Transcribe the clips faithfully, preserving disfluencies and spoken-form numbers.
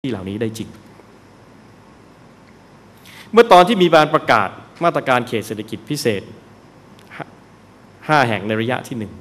ที่เหล่านี้ได้จริงเมื่อตอนที่มีการประกาศมาตรการเขตเศรษฐกิจพิเศษห้าแห่งในระยะที่หนึ่ง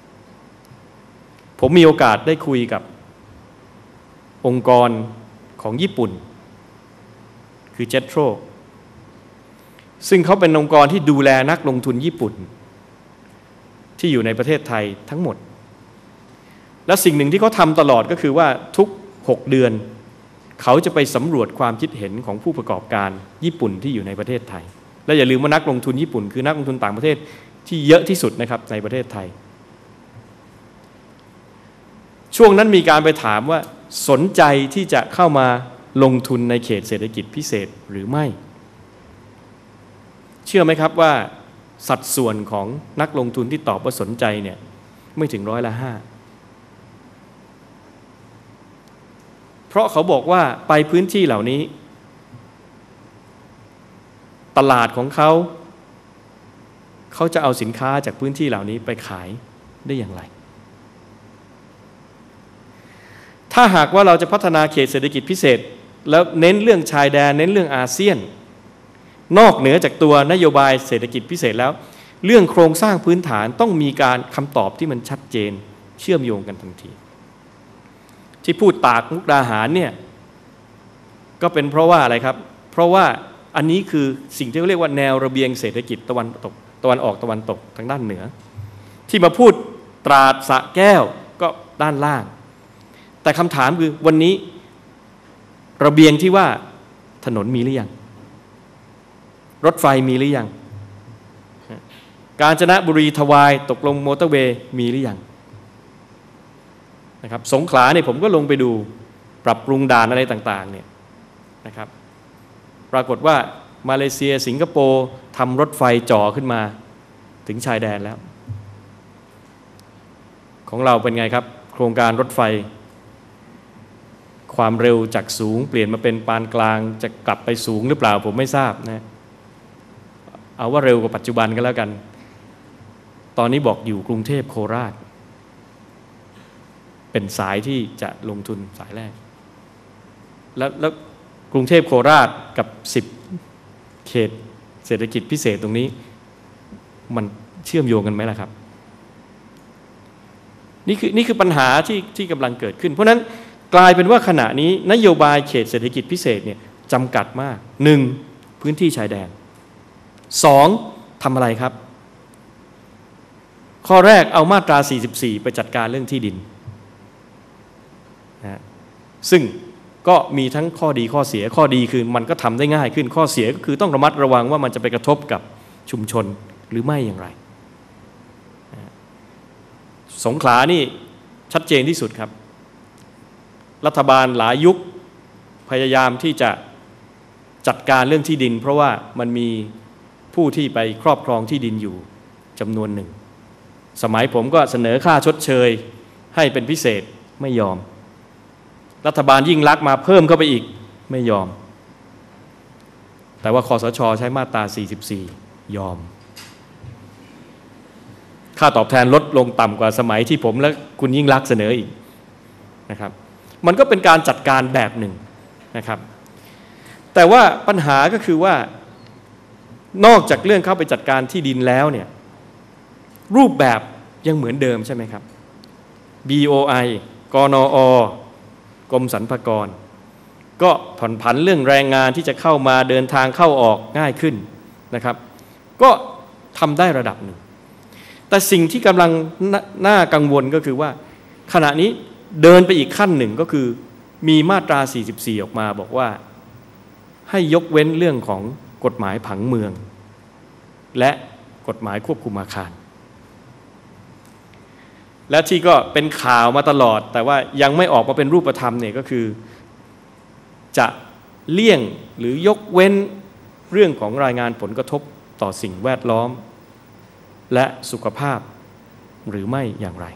ผมมีโอกาสได้คุยกับองค์กรของญี่ปุ่นคือเจ็ตโทรซึ่งเขาเป็นองค์กรที่ดูแลนักลงทุนญี่ปุ่นที่อยู่ในประเทศไทยทั้งหมดและสิ่งหนึ่งที่เขาทำตลอดก็คือว่าทุกหกเดือนเขาจะไปสำรวจความคิดเห็นของผู้ประกอบการญี่ปุ่นที่อยู่ในประเทศไทยและอย่าลืมว่านักลงทุนญี่ปุ่นคือนักลงทุนต่างประเทศที่เยอะที่สุดนะครับในประเทศไทยช่วงนั้นมีการไปถามว่าสนใจที่จะเข้ามาลงทุนในเขตเศรษฐกิจพิเศษหรือไม่เชื่อไหมครับว่าสัดส่วนของนักลงทุนที่ตอบว่าสนใจเนี่ยไม่ถึงร้อยละห้าเพราะเขาบอกว่าไปพื้นที่เหล่านี้ตลาดของเขาเขาจะเอาสินค้าจากพื้นที่เหล่านี้ไปขายได้อย่างไรถ้าหากว่าเราจะพัฒนาเขตเศรษฐกิจพิเศษแล้วเน้นเรื่องชายแดนเน้นเรื่องอาเซียนนอกเหนือจากตัวนโยบายเศรษฐกิจพิเศษแล้วเรื่องโครงสร้างพื้นฐานต้องมีการคำตอบที่มันชัดเจนเชื่อมโยงกันทันทีที่พูดตากมุกดาหารเนี่ยก็เป็นเพราะว่าอะไรครับเพราะว่าอันนี้คือสิ่งที่เขาเรียกว่าแนวระเบียงเศรษฐกิจตะวันตกตะวันออกตะวันตกทางด้านเหนือที่มาพูดตราดสระแก้วก็ด้านล่างแต่คำถามคือวันนี้ระเบียงที่ว่าถนนมีหรือยังรถไฟมีหรือยังกาญจนบุรีทวายตกลงมอเตอร์เวย์มีหรือยังนะครับสงขลาเนี่ยผมก็ลงไปดูปรับปรุงด่านอะไรต่างๆเนี่ยนะครับปรากฏว่ามาเลเซียสิงคโปร์ทำรถไฟจ่อขึ้นมาถึงชายแดนแล้วของเราเป็นไงครับโครงการรถไฟความเร็วจากสูงเปลี่ยนมาเป็นปานกลางจะกลับไปสูงหรือเปล่าผมไม่ทราบนะเอาว่าเร็วกว่าปัจจุบันก็แล้วกันตอนนี้บอกอยู่กรุงเทพโคราชเป็นสายที่จะลงทุนสายแรกแล้วแล้วกรุงเทพโคราชกับสิบเขตเศรษฐกิจพิเศษตรงนี้มันเชื่อมโยงกันไหมล่ะครับนี่คือนี่คือปัญหาที่ที่กำลังเกิดขึ้นเพราะนั้นกลายเป็นว่าขณะนี้นโยบายเขตเศรษฐกิจพิเศษเนี่ยจำกัดมากหนึ่งพื้นที่ชายแดนสองทำอะไรครับข้อแรกเอามาตราสี่สิบสี่ไปจัดการเรื่องที่ดินนะซึ่งก็มีทั้งข้อดีข้อเสียข้อดีคือมันก็ทำได้ง่ายขึ้นข้อเสียก็คือต้องระมัดระวังว่ามันจะไปกระทบกับชุมชนหรือไม่อย่างไรนะสงขลานี่ชัดเจนที่สุดครับรัฐบาลหลายยุคพยายามที่จะจัดการเรื่องที่ดินเพราะว่ามันมีผู้ที่ไปครอบครองที่ดินอยู่จำนวนหนึ่งสมัยผมก็เสนอค่าชดเชยให้เป็นพิเศษไม่ยอมรัฐบาลยิ่งลักษณ์มาเพิ่มเข้าไปอีกไม่ยอมแต่ว่าคสช.ใช้มาตราสี่สิบสี่ยอมค่าตอบแทนลดลงต่ำกว่าสมัยที่ผมและคุณยิ่งลักษณ์เสนออีกนะครับมันก็เป็นการจัดการแบบหนึ่งนะครับแต่ว่าปัญหาก็คือว่านอกจากเรื่องเข้าไปจัดการที่ดินแล้วเนี่ยรูปแบบยังเหมือนเดิมใช่ไหมครับ บี โอ ไอ กนอ กรมสรรพากรก็ผ่อนผันเรื่องแรงงานที่จะเข้ามาเดินทางเข้าออกง่ายขึ้นนะครับก็ทำได้ระดับหนึ่งแต่สิ่งที่กำลังน่ากังวลก็คือว่าขณะนี้เดินไปอีกขั้นหนึ่งก็คือมีมาตราสี่สิบสี่ออกมาบอกว่าให้ยกเว้นเรื่องของกฎหมายผังเมืองและกฎหมายควบคุมอาคารและที่ก็เป็นข่าวมาตลอดแต่ว่ายังไม่ออกมาเป็นรูปธรรมเนี่ยก็คือจะเลี่ยงหรือยกเว้นเรื่องของรายงานผลกระทบต่อสิ่งแวดล้อมและสุขภาพหรือไม่อย่างไร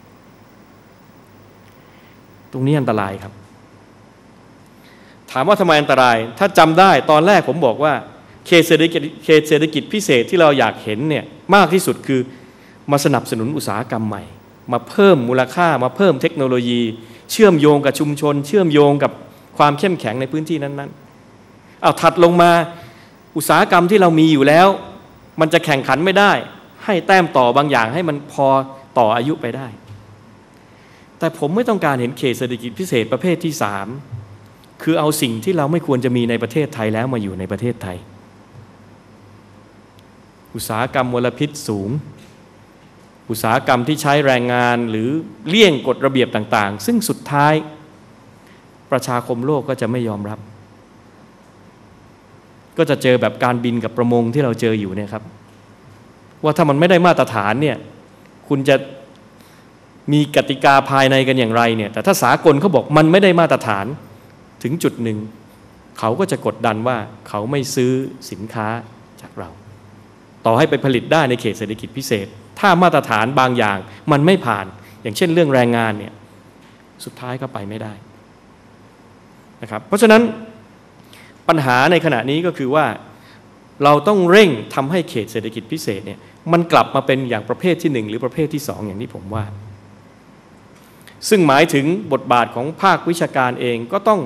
ตรงนี้อันตรายครับถามว่าทำไมอันตรายถ้าจำได้ตอนแรกผมบอกว่าเขตเศรษฐกิจเขตเศรษฐกิจพิเศษที่เราอยากเห็นเนี่ยมากที่สุดคือมาสนับสนุนอุตสาหกรรมใหม่มาเพิ่มมูลค่ามาเพิ่มเทคโนโลยีเชื่อมโยงกับชุมชนเชื่อมโยงกับความเข้มแข็งในพื้นที่นั้นๆเอาถัดลงมาอุตสาหกรรมที่เรามีอยู่แล้วมันจะแข่งขันไม่ได้ให้แต้มต่อบางอย่างให้มันพอต่ออายุไปได้แต่ผมไม่ต้องการเห็นเขตเศรษฐกิจพิเศษประเภทที่สามคือเอาสิ่งที่เราไม่ควรจะมีในประเทศไทยแล้วมาอยู่ในประเทศไทยอุตสาหกรรมมลพิษสูงอุตสาหกรรมที่ใช้แรงงานหรือเลี่ยงกฎระเบียบต่างๆซึ่งสุดท้ายประชาคมโลกก็จะไม่ยอมรับก็จะเจอแบบการบินกับประมงที่เราเจออยู่เนี่ยครับว่าถ้ามันไม่ได้มาตรฐานเนี่ยคุณจะมีกติกาภายในกันอย่างไรเนี่ยแต่ถ้าสากลเขาบอกมันไม่ได้มาตรฐานถึงจุดหนึ่งเขาก็จะกดดันว่าเขาไม่ซื้อสินค้าจากเราต่อให้ไปผลิตได้ในเขตเศรษฐกิจพิเศษถ้ามาตรฐานบางอย่างมันไม่ผ่านอย่างเช่นเรื่องแรงงานเนี่ยสุดท้ายก็ไปไม่ได้นะครับเพราะฉะนั้นปัญหาในขณะนี้ก็คือว่าเราต้องเร่งทำให้เขตเศรษฐกิจพิเศษเนี่ยมันกลับมาเป็นอย่างประเภทที่หนึ่งหรือประเภทที่สองอย่างที่ผมว่าซึ่งหมายถึงบทบาทของภาควิชาการเองก็ต้อง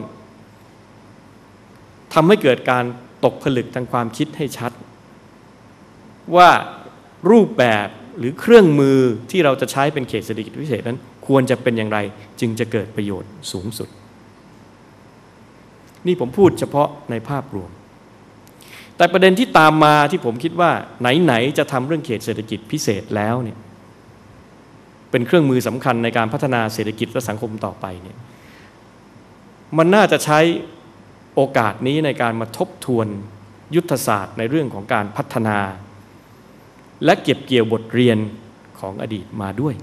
ทำให้เกิดการตกผลึกทางความคิดให้ชัดว่ารูปแบบหรือเครื่องมือที่เราจะใช้เป็นเขตเศรษฐกิจพิเศษนั้นควรจะเป็นอย่างไรจึงจะเกิดประโยชน์สูงสุดนี่ผมพูดเฉพาะในภาพรวมแต่ประเด็นที่ตามมาที่ผมคิดว่าไหนๆจะทำเรื่องเขตเศรษฐกิจพิเศษแล้วเนี่ยเป็นเครื่องมือสำคัญในการพัฒนาเศรษฐกิจและสังคมต่อไปเนี่ยมันน่าจะใช้โอกาสนี้ในการมาทบทวนยุทธศาสตร์ในเรื่องของการพัฒนาและเก็บเกี่ยวบทเรียนของอดีตมาด้วย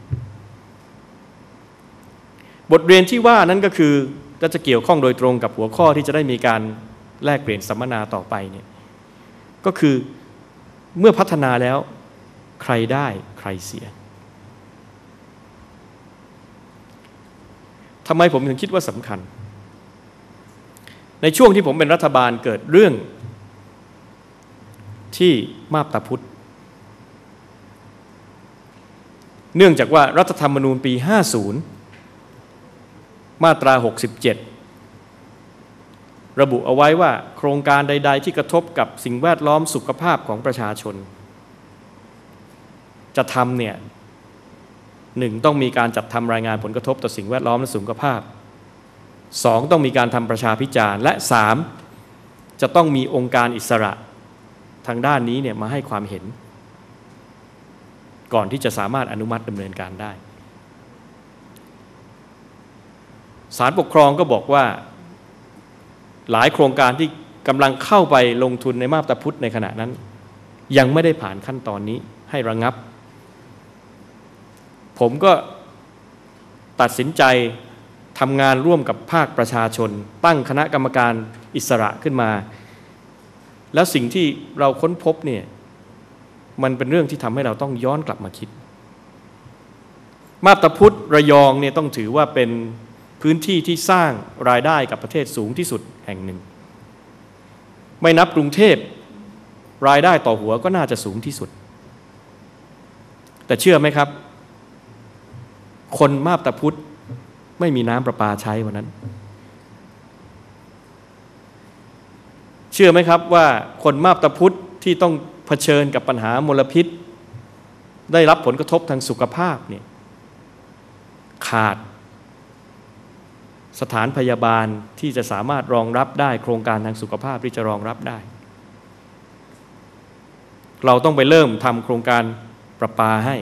บทเรียนที่ว่านั้นก็คือก็จะเกี่ยวข้องโดยตรงกับหัวข้อที่จะได้มีการแลกเปลี่ยนสัมมนาต่อไปเนี่ยก็คือเมื่อพัฒนาแล้วใครได้ใครเสียทำไมผมถึงคิดว่าสำคัญในช่วงที่ผมเป็นรัฐบาลเกิดเรื่องที่มาบตาพุธเนื่องจากว่ารัฐธรรมนูญปีห้าสิบมาตราหกสิบเจ็ดระบุเอาไว้ว่าโครงการใดๆที่กระทบกับสิ่งแวดล้อมสุขภาพของประชาชนจะทำเนี่ยหนึ่งต้องมีการจัดทำรายงานผลกระทบต่อสิ่งแวดล้อมและสุขภาพสองต้องมีการทำประชาพิจารณ์และสามจะต้องมีองค์การอิสระทางด้านนี้เนี่ยมาให้ความเห็นก่อนที่จะสามารถอนุมัติดำเนินการได้ศาลปกครองก็บอกว่าหลายโครงการที่กำลังเข้าไปลงทุนในมาบตาพุธในขณะนั้นยังไม่ได้ผ่านขั้นตอนนี้ให้ระงับผมก็ตัดสินใจทำงานร่วมกับภาคประชาชนตั้งคณะกรรมการอิสระขึ้นมาแล้วสิ่งที่เราค้นพบเนี่ยมันเป็นเรื่องที่ทำให้เราต้องย้อนกลับมาคิดมาบตาพุธระยองเนี่ยต้องถือว่าเป็นพื้นที่ที่สร้างรายได้กับประเทศสูงที่สุดแห่งหนึ่งไม่นับกรุงเทพรายได้ต่อหัวก็น่าจะสูงที่สุดแต่เชื่อไหมครับคนมาบตาพุธไม่มีน้ำประปาใช้วันนั้นเชื่อไหมครับว่าคนมาบตาพุธที่ต้องเผชิญกับปัญหามลพิษได้รับผลกระทบทางสุขภาพเนี่ยขาดสถานพยาบาลที่จะสามารถรองรับได้โครงการทางสุขภาพที่จะรองรับได้เราต้องไปเริ่มทำโครงการประปาให้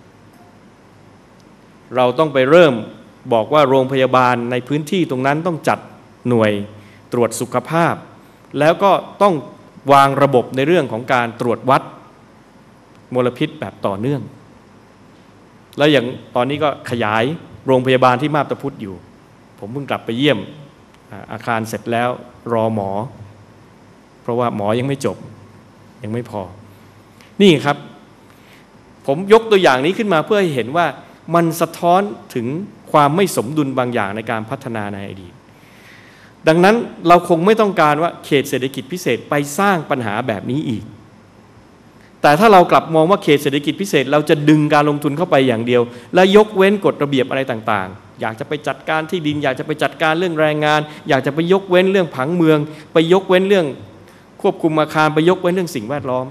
เราต้องไปเริ่มบอกว่าโรงพยาบาลในพื้นที่ตรงนั้นต้องจัดหน่วยตรวจสุขภาพแล้วก็ต้องวางระบบในเรื่องของการตรวจวัดมลพิษแบบต่อเนื่องแล้วอย่างตอนนี้ก็ขยายโรงพยาบาลที่มาบตาพุธอยู่ผมเพิ่งกลับไปเยี่ยมอาคารเสร็จแล้วรอหมอเพราะว่าหมอยังไม่จบยังไม่พอนี่ครับผมยกตัวอย่างนี้ขึ้นมาเพื่อให้เห็นว่ามันสะท้อนถึงความไม่สมดุลบางอย่างในการพัฒนาในอดีตดังนั้นเราคงไม่ต้องการว่าเขตเศรษฐกิจพิเศษไปสร้างปัญหาแบบนี้อีกแต่ถ้าเรากลับมองว่าเขตเศรษฐกิจพิเศษเราจะดึงการลงทุนเข้าไปอย่างเดียวและยกเว้นกฎระเบียบอะไรต่างๆอยากจะไปจัดการที่ดินอยากจะไปจัดการเรื่องแรงงานอยากจะไปยกเว้นเรื่องผังเมืองไปยกเว้นเรื่องควบคุมอาคารไปยกเว้นเรื่องสิ่งแวดล้อม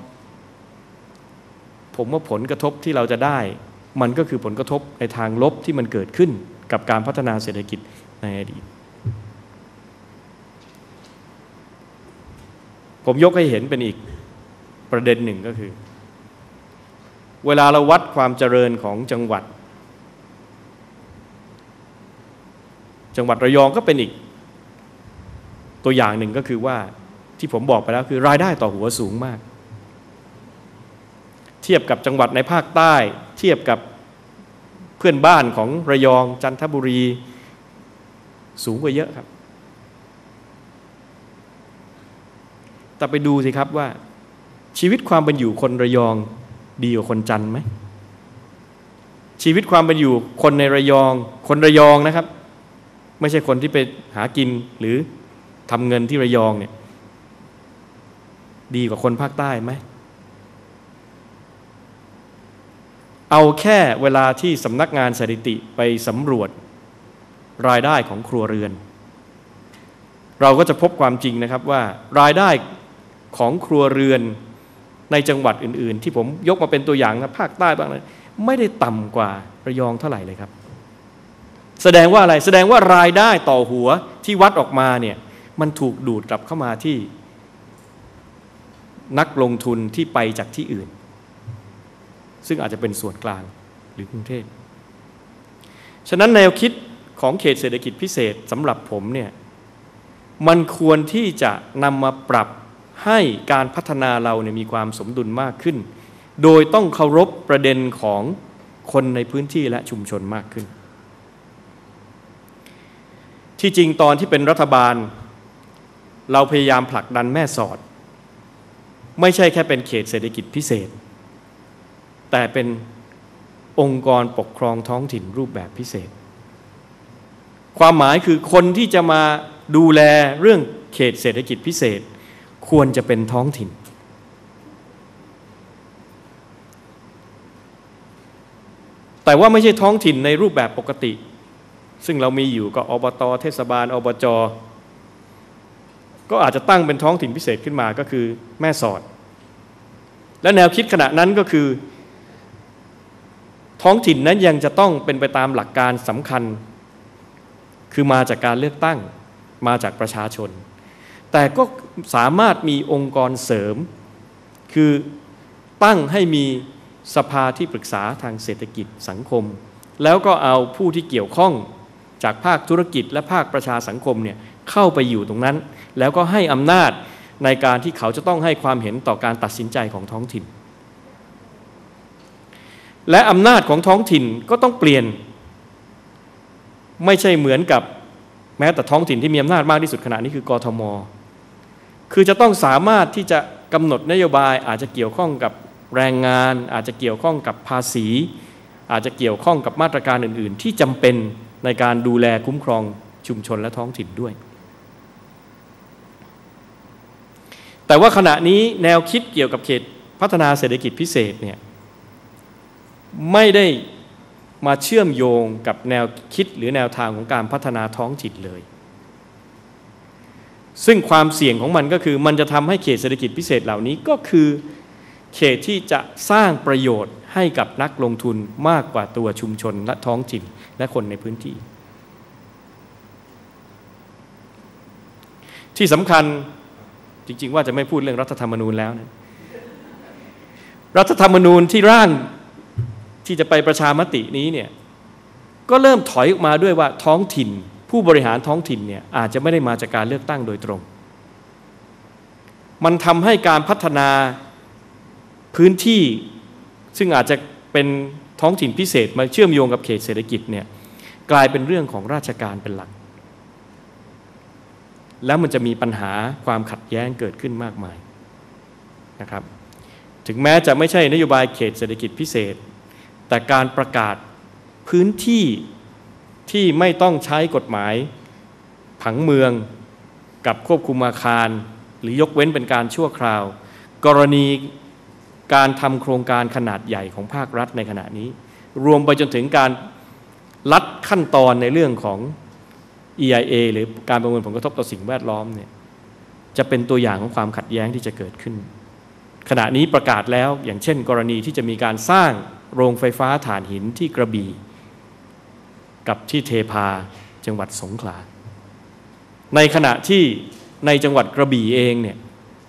ผมว่าผลกระทบที่เราจะได้มันก็คือผลกระทบในทางลบที่มันเกิดขึ้นกับการพัฒนาเศรษฐกิจในอดีตผมยกให้เห็นเป็นอีกประเด็นหนึ่งก็คือเวลาเราวัดความเจริญของจังหวัดจังหวัดระยองก็เป็นอีกตัวอย่างหนึ่งก็คือว่าที่ผมบอกไปแล้วคือรายได้ต่อหัวสูงมากเทียบกับจังหวัดในภาคใต้เทียบกับเพื่อนบ้านของระยองจันทบุรีสูงกว่าเยอะครับแต่ไปดูสิครับว่าชีวิตความเป็นอยู่คนระยองดีกว่าคนจันทร์ไหมชีวิตความเป็นอยู่คนในระยองคนระยองนะครับไม่ใช่คนที่ไปหากินหรือทำเงินที่ระยองเนี่ยดีกว่าคนภาคใต้ไหมเอาแค่เวลาที่สำนักงานสถิติไปสำรวจรายได้ของครัวเรือนเราก็จะพบความจริงนะครับว่ารายได้ของครัวเรือนในจังหวัดอื่นๆที่ผมยกมาเป็นตัวอย่างนะภาคใต้บ้างเลยไม่ได้ต่ำกว่าระยองเท่าไหร่เลยครับแสดงว่าอะไรแสดงว่ารายได้ต่อหัวที่วัดออกมาเนี่ยมันถูกดูดกลับเข้ามาที่นักลงทุนที่ไปจากที่อื่นซึ่งอาจจะเป็นส่วนกลางหรือกรุงเทพฉะนั้นแนวคิดของเขตเศรษฐกิจพิเศษสำหรับผมเนี่ยมันควรที่จะนำมาปรับให้การพัฒนาเราเนี่ยมีความสมดุลมากขึ้นโดยต้องเคารพประเด็นของคนในพื้นที่และชุมชนมากขึ้นที่จริงตอนที่เป็นรัฐบาลเราพยายามผลักดันแม่สอดไม่ใช่แค่เป็นเขตเศรษฐกิจพิเศษแต่เป็นองค์กรปกครองท้องถิ่นรูปแบบพิเศษความหมายคือคนที่จะมาดูแลเรื่องเขตเศรษฐกิจพิเศษควรจะเป็นท้องถิ่นแต่ว่าไม่ใช่ท้องถิ่นในรูปแบบปกติซึ่งเรามีอยู่ก็อบต.เทศบาลอบจ.ก็อาจจะตั้งเป็นท้องถิ่นพิเศษขึ้นมาก็คือแม่สอดและแนวคิดขณะนั้นก็คือท้องถิ่นนั้นยังจะต้องเป็นไปตามหลักการสำคัญคือมาจากการเลือกตั้งมาจากประชาชนแต่ก็สามารถมีองค์กรเสริมคือตั้งให้มีสภาที่ปรึกษาทางเศรษฐกิจสังคมแล้วก็เอาผู้ที่เกี่ยวข้องจากภาคธุรกิจและภาคประชาสังคมเนี่ยเข้าไปอยู่ตรงนั้นแล้วก็ให้อำนาจในการที่เขาจะต้องให้ความเห็นต่อการตัดสินใจของท้องถิ่นและอำนาจของท้องถิ่นก็ต้องเปลี่ยนไม่ใช่เหมือนกับแม้แต่ท้องถิ่นที่มีอำนาจมากที่สุดขณะนี้คือกทม.คือจะต้องสามารถที่จะกำหนดนโยบายอาจจะเกี่ยวข้องกับแรงงานอาจจะเกี่ยวข้องกับภาษีอาจจะเกี่ยวข้องกับมาตรการอื่นๆที่จำเป็นในการดูแลคุ้มครองชุมชนและท้องถิ่นด้วยแต่ว่าขณะนี้แนวคิดเกี่ยวกับเขตพัฒนาเศรษฐกิจพิเศษเนี่ยไม่ได้มาเชื่อมโยงกับแนวคิดหรือแนวทางของการพัฒนาท้องถิ่นเลยซึ่งความเสี่ยงของมันก็คือมันจะทำให้เขตเศรษฐกิจพิเศษเหล่านี้ก็คือเขตที่จะสร้างประโยชน์ให้กับนักลงทุนมากกว่าตัวชุมชนและท้องถิ่นและคนในพื้นที่ที่สำคัญจริงๆว่าจะไม่พูดเรื่องรัฐธรรมนูญแล้วนะรัฐธรรมนูญที่ร่างที่จะไปประชามตินี้เนี่ยก็เริ่มถอยออกมาด้วยว่าท้องถิ่นผู้บริหารท้องถิ่นเนี่ยอาจจะไม่ได้มาจากการเลือกตั้งโดยตรงมันทำให้การพัฒนาพื้นที่ซึ่งอาจจะเป็นท้องถิ่นพิเศษมาเชื่อมโยงกับเขตเศรษฐกิจเนี่ยกลายเป็นเรื่องของราชการเป็นหลักแล้วมันจะมีปัญหาความขัดแย้งเกิดขึ้นมากมายนะครับถึงแม้จะไม่ใช่นโยบายเขตเศรษฐกิจพิเศษแต่การประกาศพื้นที่ที่ไม่ต้องใช้กฎหมายผังเมืองกับควบคุมอาคารหรือยกเว้นเป็นการชั่วคราวกรณีการทำโครงการขนาดใหญ่ของภาครัฐในขณะนี้รวมไปจนถึงการลัดขั้นตอนในเรื่องของ อี ไอ เอ หรือการประเมินผลกระทบต่อสิ่งแวดล้อมเนี่ยจะเป็นตัวอย่างของความขัดแย้งที่จะเกิดขึ้นขณะนี้ประกาศแล้วอย่างเช่นกรณีที่จะมีการสร้างโรงไฟฟ้าถ่านหินที่กระบี่กับที่เทพาจังหวัดสงขลาในขณะที่ในจังหวัดกระบี่เองเนี่ย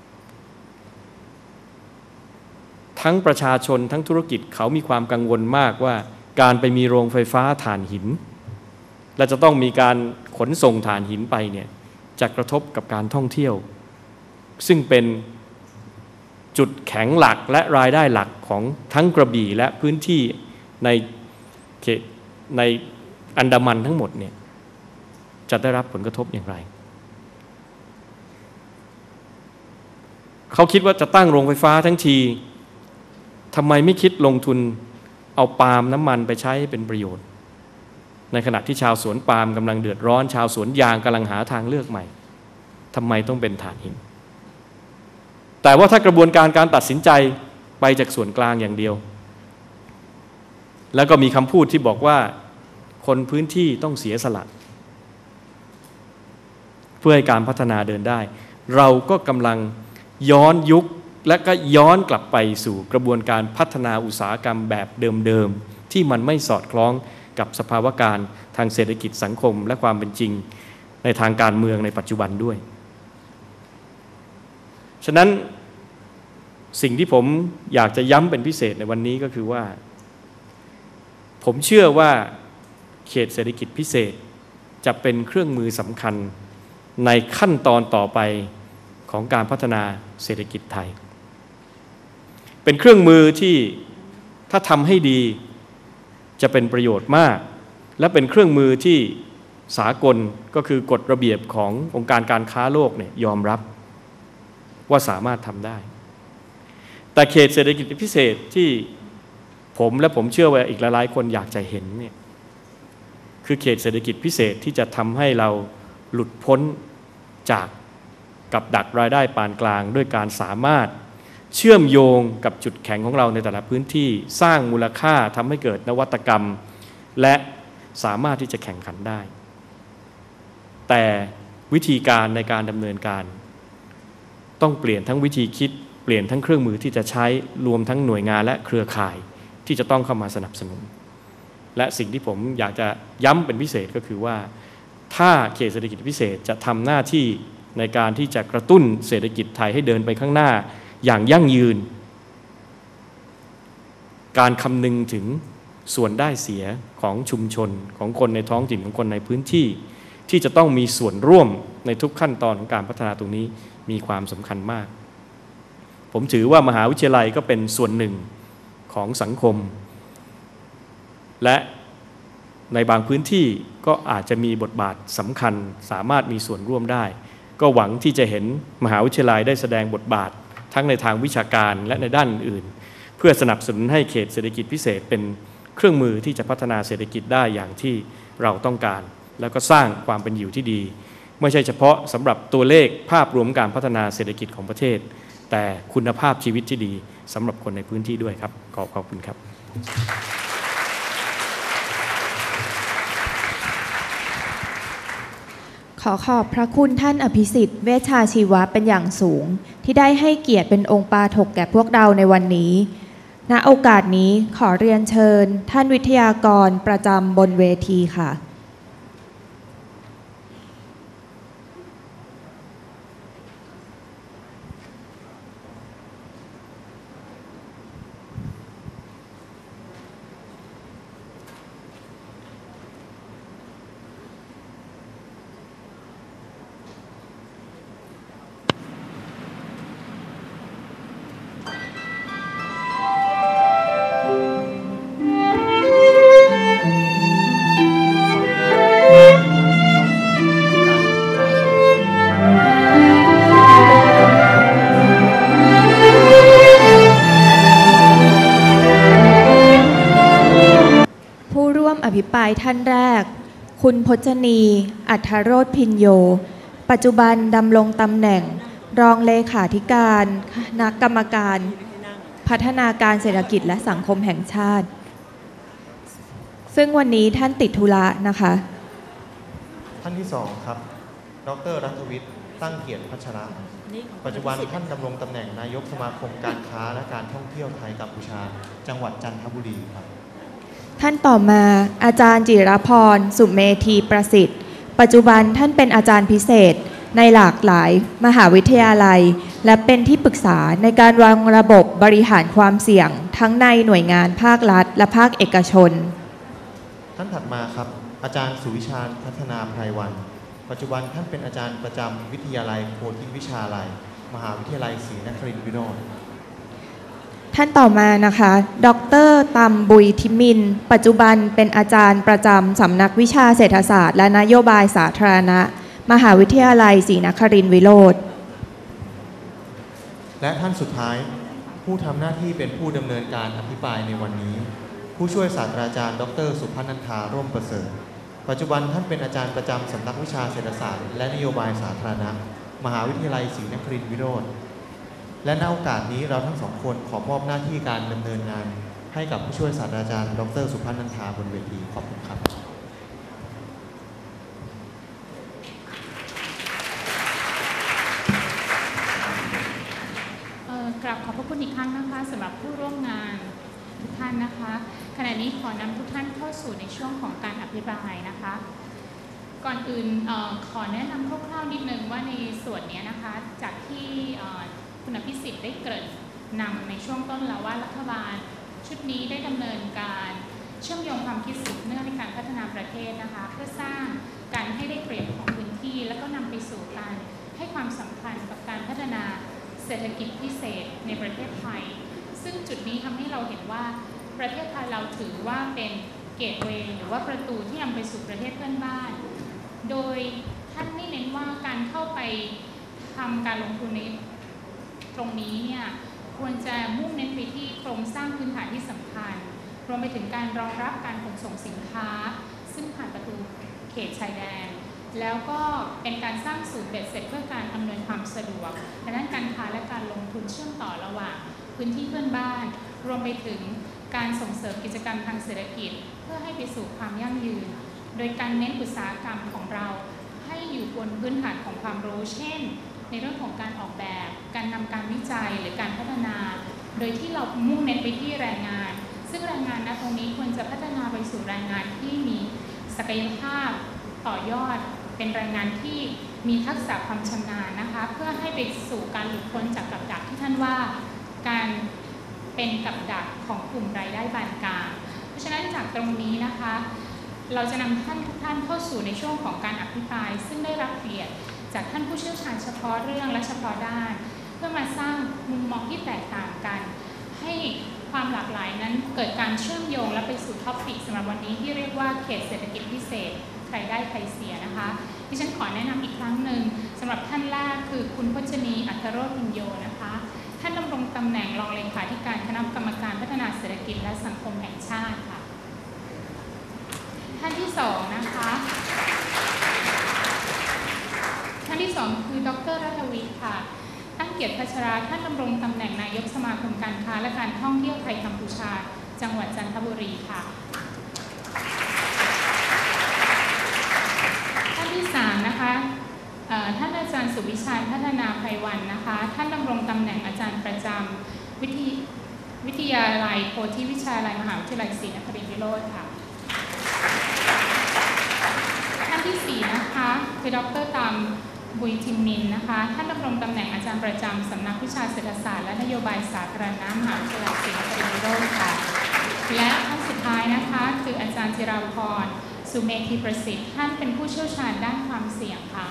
ทั้งประชาชนทั้งธุรกิจเขามีความกังวลมากว่าการไปมีโรงไฟฟ้าถ่านหินและจะต้องมีการขนส่งถ่านหินไปเนี่ยจะกระทบกับการท่องเที่ยวซึ่งเป็นจุดแข็งหลักและรายได้หลักของทั้งกระบี่และพื้นที่ในเขตในอันดามันทั้งหมดเนี่ยจะได้รับผลกระทบอย่างไรเขาคิดว่าจะตั้งโรงไฟฟ้าทั้งทีทำไมไม่คิดลงทุนเอาปาล์มน้ำมันไปใช้เป็นประโยชน์ในขณะที่ชาวสวนปาล์มกำลังเดือดร้อนชาวสวนยางกำลังหาทางเลือกใหม่ทำไมต้องเป็นถ่านหินแต่ว่าถ้ากระบวนการการตัดสินใจไปจากส่วนกลางอย่างเดียวแล้วก็มีคำพูดที่บอกว่าคนพื้นที่ต้องเสียสละเพื่อให้การพัฒนาเดินได้เราก็กำลังย้อนยุคและก็ย้อนกลับไปสู่กระบวนการพัฒนาอุตสาหกรรมแบบเดิมๆที่มันไม่สอดคล้องกับสภาวะการทางเศรษฐกิจสังคมและความเป็นจริงในทางการเมืองในปัจจุบันด้วยฉะนั้นสิ่งที่ผมอยากจะย้ำเป็นพิเศษในวันนี้ก็คือว่าผมเชื่อว่าเขตเศรษฐกิจพิเศษจะเป็นเครื่องมือสำคัญในขั้นตอนต่อไปของการพัฒนาเศรษฐกิจไทยเป็นเครื่องมือที่ถ้าทำให้ดีจะเป็นประโยชน์มากและเป็นเครื่องมือที่สากลก็คือกฎระเบียบขององค์การการค้าโลกเนี่ยยอมรับว่าสามารถทำได้แต่เขตเศรษฐกิจพิเศษที่ผมและผมเชื่อว่าอีกหลายๆคนอยากจะเห็นเนี่ยคือเขตเศรษฐกิจพิเศษที่จะทำให้เราหลุดพ้นจากกับดักรายได้ปานกลางด้วยการสามารถเชื่อมโยงกับจุดแข็งของเราในแต่ละพื้นที่สร้างมูลค่าทำให้เกิดนวัตกรรมและสามารถที่จะแข่งขันได้แต่วิธีการในการดำเนินการต้องเปลี่ยนทั้งวิธีคิดเปลี่ยนทั้งเครื่องมือที่จะใช้รวมทั้งหน่วยงานและเครือข่ายที่จะต้องเข้ามาสนับสนุนและสิ่งที่ผมอยากจะย้ำเป็นพิเศษก็คือว่าถ้าเขตเศรษฐกิจพิเศษจะทำหน้าที่ในการที่จะกระตุ้นเศรษฐกิจไทยให้เดินไปข้างหน้าอย่างยั่งยืนการคำนึงถึงส่วนได้เสียของชุมชนของคนในท้องถิ่นของคนในพื้นที่ที่จะต้องมีส่วนร่วมในทุกขั้นตอนของการพัฒนาตรงนี้มีความสำคัญมากผมถือว่ามหาวิทยาลัยก็เป็นส่วนหนึ่งของสังคมและในบางพื้นที่ก็อาจจะมีบทบาทสำคัญสามารถมีส่วนร่วมได้ก็หวังที่จะเห็นมหาวิทยาลัยได้แสดงบทบาททั้งในทางวิชาการและในด้านอื่นเพื่อสนับสนุนให้เขตเศรษฐกิจพิเศษเป็นเครื่องมือที่จะพัฒนาเศรษฐกิจได้อย่างที่เราต้องการแล้วก็สร้างความเป็นอยู่ที่ดีไม่ใช่เฉพาะสำหรับตัวเลขภาพรวมการพัฒนาเศรษฐกิจของประเทศแต่คุณภาพชีวิตที่ดีสำหรับคนในพื้นที่ด้วยครับขอบขอบคุณครับขอขอบพระคุณท่านอภิสิทธิ์เวชชาชีวะเป็นอย่างสูงที่ได้ให้เกียรติเป็นองค์ปาฐกแก่พวกเราในวันนี้ณโอกาสนี้ขอเรียนเชิญท่านวิทยากรประจำบนเวทีค่ะอภิปรายท่านแรกคุณพจนีอัฏฐโรจน์พินโยปัจจุบันดำรงตำแหน่งรองเลขาธิการคณะกรรมการพัฒนาการเศรษฐกิจและสังคมแห่งชาติซึ่งวันนี้ท่านติดธุระนะคะท่านที่สองครับดร.รัฐวิทย์ตั้งเกียรติพัชระปัจจุบันท่านดำรงตำแหน่งนายกสมาคมการค้าและการท่องเที่ยวไทยกัมพูชาจังหวัดจันทบุรีครับท่านต่อมาอาจารย์จิรพรสุเมธีประสิทธิ์ปัจจุบันท่านเป็นอาจารย์พิเศษในหลากหลายมหาวิทยาลัยและเป็นที่ปรึกษาในการวางระบบบริหารความเสี่ยงทั้งในหน่วยงานภาครัฐและภาคเอกชนท่านถัดมาครับอาจารย์สุวิชาญพัฒนาไพรวันปัจจุบันท่านเป็นอาจารย์ประจำวิทยาลัยโพธิวิชาลัยมหาวิทยาลัยศรีนครินทร์วิโรจน์ท่านต่อมานะคะดร.ตัมบุยทิมินปัจจุบันเป็นอาจารย์ประจำสำนักวิชาเศรษฐศาสตร์และนโยบายสาธารณะมหาวิทยาลัยศรีนครินทร์วิโรจน์และท่านสุดท้ายผู้ทำหน้าที่เป็นผู้ดำเนินการอภิปรายในวันนี้ผู้ช่วยศาสตราจารย์ดร.สุพนันทาร่มประเสริฐปัจจุบันท่านเป็นอาจารย์ประจำสำนักวิชาเศรษฐศาสตร์และนโยบายสาธารณะมหาวิทยาลัยศรีนครินทร์วิโรจน์และณโอกาสนี้เราทั้งสองคนขอมอบหน้าที่การดำเนินงานให้กับผู้ช่วยศาสตราจารย์ดร.สุพนันทาบนเวทีขอบคุณครับกราบขอบพระคุณอีกครั้งนะคะสำหรับผู้ร่วมงานทุกท่านนะคะขณะนี้ขอนำทุกท่านเข้าสู่ในช่วงของการอภิปรายนะคะก่อนอื่นเอ่อขอแนะนำคร่าวๆนิดนึงว่าในส่วนนี้นะคะจากที่คุณอภิสิทธิ์ได้เกริ่นนำในช่วงต้นแล้วว่ารัฐบาลชุดนี้ได้ดำเนินการเชื่อมโยงความคิดสืบเนื่องในการพัฒนาประเทศนะคะเพื่อสร้างการให้ได้เปรียบของพื้นที่แล้วก็นำไปสู่การให้ความสำคัญกับการพัฒนาเศรษฐกิจพิเศษในประเทศไทยซึ่งจุดนี้ทำให้เราเห็นว่าประเทศไทยเราถือว่าเป็นเกตเวย์หรือว่าประตูที่นำไปสู่ประเทศเพื่อนบ้านโดยท่านไม่เน้นว่าการเข้าไปทำการลงทุนในตรงนี้เนี่ยควรจะมุ่งเน้นไปที่โครงสร้างพื้นฐานที่สำคัญรวมไปถึงการรองรับการขนส่งสินค้าซึ่งผ่านประตูเขตชายแดนแล้วก็เป็นการสร้างศูนย์เบ็ดเสร็จเพื่อการอำนวยความสะดวกในด้านการค้าและการลงทุนเชื่อมต่อระหว่างพื้นที่เพื่อนบ้านรวมไปถึงการส่งเสริมกิจกรรมทางเศรษฐกิจเพื่อให้ไปสู่ความยั่งยืนโดยการเน้นอุตสาหกรรมของเราให้อยู่บนพื้นฐานของความรู้เช่นในเรื่องของการออกแบบการนำการวิจัยหรือการพัฒนาโดยที่เรามุ่งเน้นไปที่แรงงานซึ่งแรงงานณตรงนี้ควรจะพัฒนาไปสู่แรงงานที่มีศักยภาพต่อยอดเป็นแรงงานที่มีทักษะความชำนาญนะคะเพื่อให้ไปสู่การหลุดพ้นจากกับดักที่ท่านว่าการเป็นกับดักของกลุ่มรายได้ปานกลางเพราะฉะนั้นจากตรงนี้นะคะเราจะนำท่านทุกท่านเข้าสู่ในช่วงของการอภิปรายซึ่งได้รับเกียรติจากท่านผู้เชี่ยวชาญเฉพาะเรื่องและเฉพาะด้านเพื่อมาสร้างมุมมองที่แตกต่างกันให้ความหลากหลายนั้นเกิดการเชื่อมโยงและไปสู่ท็อปิกสำหรับวันนี้ที่เรียกว่าเขตเศรษฐกิจพิเศษใครได้ใครเสียนะคะที่ฉันขอแนะนำอีกครั้งหนึ่งสำหรับท่านแรกคือคุณพจนีอัครโรจน์พิญโยนะคะท่านดำรงตำแหน่งรองเลขาธิการคณะกรรมการพัฒนาเศรษฐกิจและสังคมแห่งชาติค่ะท่านที่สองนะคะท่านที่สองคือดร.รัฐวิทย์ค่ะตั้งเกียรติพัชราท่านดำรงตำแหน่งนายกสมาคมการค้าและการท่องเที่ยวไทยกัมพูชาจังหวัดจันทบุรีค่ะท่านที่สามนะคะท่านอาจารย์สุวิชาญพัฒนาไพรวันนะคะท่านดำรงตำแหน่งอาจารย์ประจำวิทยวิทยาลัยโพธิวิชาลัยมหาวิทยาลัยศรีนครินทร์วิโรจน์ค่ะท่านที่สี่นะคะคือดร.ตามบุยทิมินนะคะท่านดำรงตำแหน่งอาจารย์ประจำสำนักวิชาเศรษฐศาสตร์และนโยบายสาธารณะมหาวิทยาลัยศรีนครินทร์วิโรจน์ค่ะและท่านสุดท้ายนะคะคืออาจารย์จิราพรสุเมธีประสิทธิ์ท่านเป็นผู้เชี่ยวชาญด้านความเสี่ยงค่ะ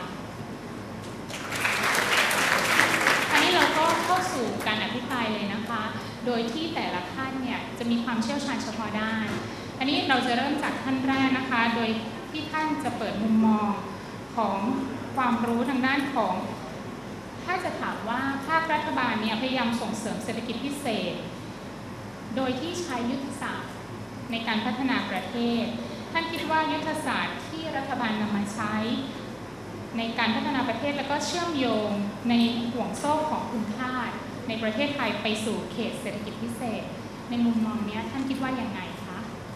คราวนี้เราก็เข้าสู่การอภิปรายเลยนะคะโดยที่แต่ละท่านเนี่ยจะมีความเชี่ยวชาญเฉพาะด้านอันนี้เราจะเริ่มจากท่านแรกนะคะโดยที่ท่านจะเปิดมุมมองของความรู้ทางด้านของถ้าจะถามว่าภาครัฐบาลเนี่ยพยายามส่งเสริมเศรษฐกิจพิเศษโดยที่ใช้ยุทธศาสตร์ในการพัฒนาประเทศท่านคิดว่ายุทธศาสตร์ที่รัฐบาลนำมาใช้ในการพัฒนาประเทศแล้วก็เชื่อมโยงในห่วงโซ่ของคุณค่าในประเทศไทยไปสู่เขตเศรษฐกิจพิเศษในมุมมองนี้ท่านคิดว่ายังไงคะ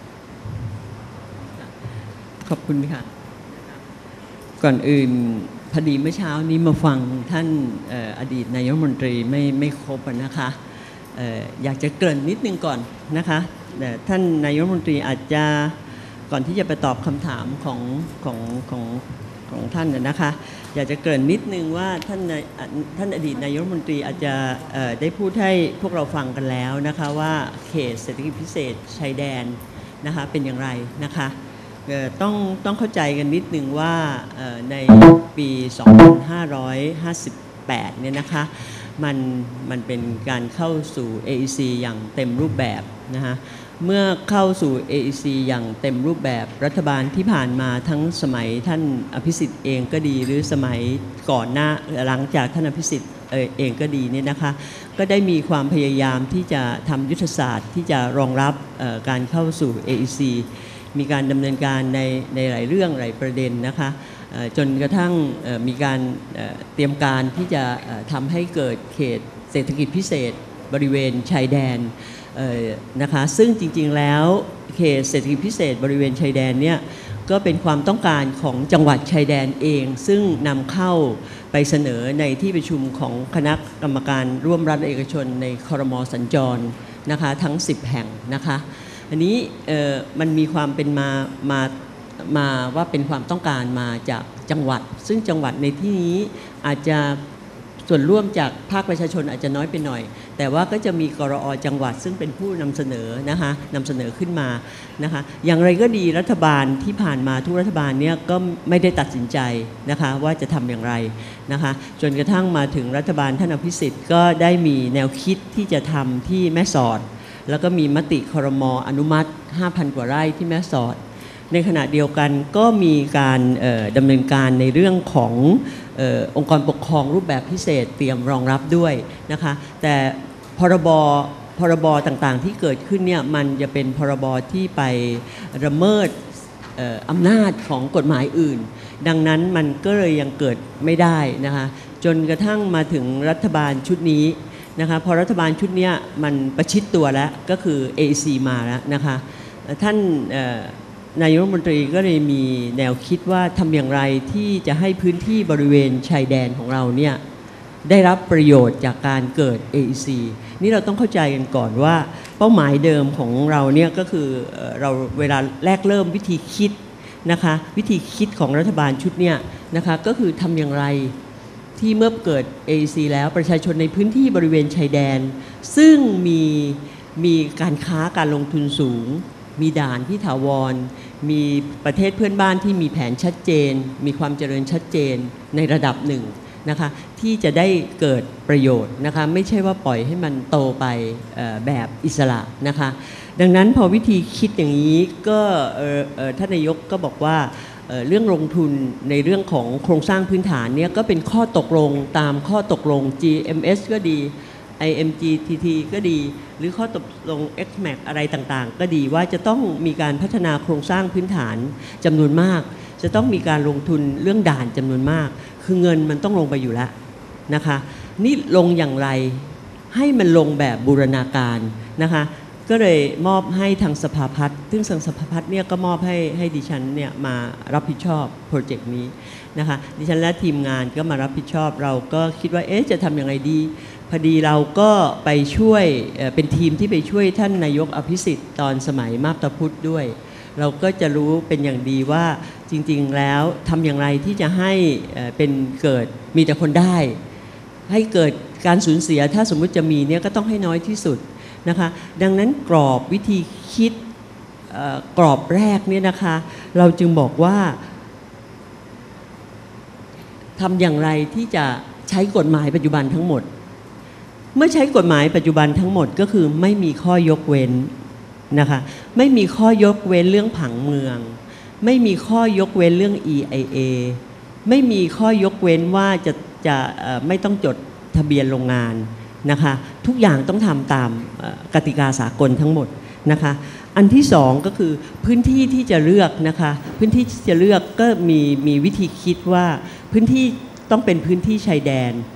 ขอบคุณค่ะก่อนอื่นพอดีเมื่อเช้านี้มาฟังท่านอดีตนายกรัฐมนตรีไม่ไม่ครบนะคะเอ่ออยากจะเกริ่นนิดนึงก่อนนะคะท่านนายกรัฐมนตรีอาจจะก่อนที่จะไปตอบคำถามของของของของท่านนะคะอยากจะเกริ่นนิดนึงว่าท่านท่านอดีตนายกรัฐมนตรีอาจจะได้พูดให้พวกเราฟังกันแล้วนะคะว่าเขตเศรษฐกิจพิเศษชายแดนนะคะเป็นอย่างไรนะคะต้องต้องเข้าใจกันนิดนึงว่าในปี สองพันห้าร้อยห้าสิบแปด เนี่ยนะคะมันมันเป็นการเข้าสู่ เอ อี ซี อย่างเต็มรูปแบบนะคะเมื่อเข้าสู่ เอ อี ซี อย่างเต็มรูปแบบรัฐบาลที่ผ่านมาทั้งสมัยท่านอภิสิทธิ์เองก็ดีหรือสมัยก่อนหน้าหลังจากท่านอภิสิทธิ์เองก็ดีเนี่ยนะคะก็ได้มีความพยายามที่จะทำยุทธศาสตร์ที่จะรองรับการเข้าสู่ เอ อี ซี มีการดำเนินการในในหลายเรื่องหลายประเด็นนะคะจนกระทั่งมีการเตรียมการที่จะทำให้เกิดเขตเศรษฐกิจพิเศษบริเวณชายแดนนะคะซึ่งจริงๆแล้วเขตเศรษฐกิจพิเศษบริเวณชายแดนเนี่ยก็เป็นความต้องการของจังหวัดชายแดนเองซึ่งนำเข้าไปเสนอในที่ประชุมของคณะกรรมการร่วมรัฐเอกชนในครม.สัญจรนะคะทั้งสิบแห่งนะคะอันนี้มันมีความเป็นมามามาว่าเป็นความต้องการมาจากจังหวัดซึ่งจังหวัดในที่นี้อาจจะส่วนร่วมจากภาคประชาชนอาจจะน้อยไปหน่อยแต่ว่าก็จะมีกรอ.จังหวัดซึ่งเป็นผู้นำเสนอนะคะนำเสนอขึ้นมานะคะอย่างไรก็ดีรัฐบาลที่ผ่านมาทุกรัฐบาลเนี่ยก็ไม่ได้ตัดสินใจนะคะว่าจะทำอย่างไรนะคะจนกระทั่งมาถึงรัฐบาลท่านอภิสิทธิ์ก็ได้มีแนวคิดที่จะทำที่แม่สอดแล้วก็มีมติครม.อนุมัติ ห้าพัน กว่าไร่ที่แม่สอดในขณะเดียวกันก็มีการดำเนินการในเรื่องของเอ่อองค์กรปกครองรูปแบบพิเศษเตรียมรองรับด้วยนะคะแต่พรบพรบต่างๆที่เกิดขึ้นเนี่ยมันจะเป็นพรบที่ไปละเมิดอำนาจของกฎหมายอื่นดังนั้นมันก็เลยยังเกิดไม่ได้นะคะจนกระทั่งมาถึงรัฐบาลชุดนี้นะคะพอรัฐบาลชุดนี้มันประชิดตัวแล้วก็คือ เอ อี ซี มาแล้วนะคะท่านนายกรัฐมนตรีก็เลยมีแนวคิดว่าทำอย่างไรที่จะให้พื้นที่บริเวณชายแดนของเราเนี่ยได้รับประโยชน์จากการเกิด เอ อี ซี นี่เราต้องเข้าใจกันก่อนว่าเป้าหมายเดิมของเราเนี่ยก็คือเราเวลาแรกเริ่มวิธีคิดนะคะวิธีคิดของรัฐบาลชุดเนี้ยนะคะก็คือทำอย่างไรที่เมื่อเกิด เอ อี ซี แล้วประชาชนในพื้นที่บริเวณชายแดนซึ่งมีมีการค้าการลงทุนสูงมีด่านที่ถาวรมีประเทศเพื่อนบ้านที่มีแผนชัดเจนมีความเจริญชัดเจนในระดับหนึ่งนะคะที่จะได้เกิดประโยชน์นะคะไม่ใช่ว่าปล่อยให้มันโตไปแบบอิสระนะคะดังนั้นพอวิธีคิดอย่างนี้ก็ท่านนายกก็บอกว่าเรื่องลงทุนในเรื่องของโครงสร้างพื้นฐานเนี่ยก็เป็นข้อตกลงตามข้อตกลง จี เอ็ม เอส ก็ดี ไอ เอ็ม จี ที ที ก็ดีหรือข้อตกลง เอ็กซ์ แม็ก อะไรต่างๆก็ดีว่าจะต้องมีการพัฒนาโครงสร้างพื้นฐานจำนวนมากจะต้องมีการลงทุนเรื่องด่านจำนวนมากคือเงินมันต้องลงไปอยู่แล้วนะคะนี่ลงอย่างไรให้มันลงแบบบูรณาการนะคะก็เลยมอบให้ทางสภาพัฒน์ซึ่งทางสภาพัฒน์เนี่ยก็มอบให้ให้ดิฉันเนี่ยมารับผิดชอบโปรเจกต์นี้นะคะดิฉันและทีมงานก็มารับผิดชอบเราก็คิดว่าเอ๊ะจะทำยังไงดีพอดีเราก็ไปช่วยเป็นทีมที่ไปช่วยท่านนายกอภิสิทธิ์ตอนสมัยมาบตาพุธด้วยเราก็จะรู้เป็นอย่างดีว่าจริงๆแล้วทำอย่างไรที่จะให้เป็นเกิดมีแต่คนได้ให้เกิดการสูญเสียถ้าสมมุติจะมีเนี่ยก็ต้องให้น้อยที่สุดนะคะดังนั้นกรอบวิธีคิดกรอบแรกเนี่ยนะคะเราจึงบอกว่าทำอย่างไรที่จะใช้กฎหมายปัจจุบันทั้งหมดเมื่อใช้กฎหมายปัจจุบันทั้งหมดก็คือไม่มีข้อยกเว้นนะคะไม่มีข้อยกเว้นเรื่องผังเมืองไม่มีข้อยกเว้นเรื่อง อี ไอ เอ ไม่มีข้อยกเว้นว่าจะจะไม่ต้องจดทะเบียนโรงงานนะคะทุกอย่างต้องทำตามกติกาสากลทั้งหมดนะคะอันที่สองก็คือพื้นที่ที่จะเลือกนะคะพื้นที่ที่จะเลือกก็มีมีวิธีคิดว่าพื้นที่ต้องเป็นพื้นที่ชายแดน